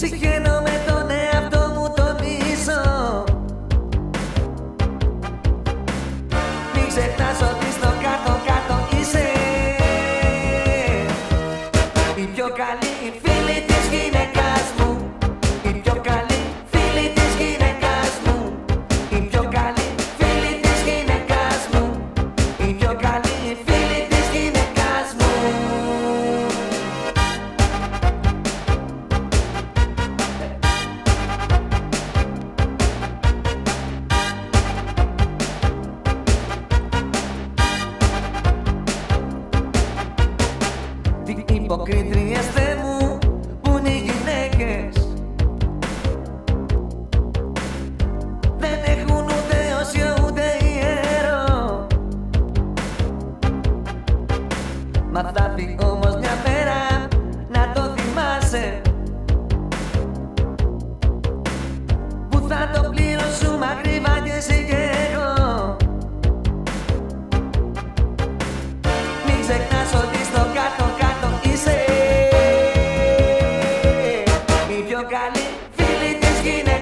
Συχαίνω με τον εαυτό μου το μισό. Μην ξεχνάς ότι στο κάτω-κάτω είσαι η πιο καλή φίλη της γυναικάς μου. Η πιο καλή φίλη της γυναικάς μου. Η πιο καλή φίλη της γυναικάς μου. Η πιο καλή φίλη της γυναικάς μου. Τι υποκρίτριες Θεέ μου που είναι οι γυναίκες, δεν έχουν ούτε όσιο ούτε ιερό. Μα θα έρθει όμως μια μέρα να το θυμάσαι, που θα το πληρώσουμε ακριβά κι εσύ και εγώ. Μην ξεχνάς ότι στο κάτω-κάτω είσαι η πιο καλή φίλη της γυναίκας.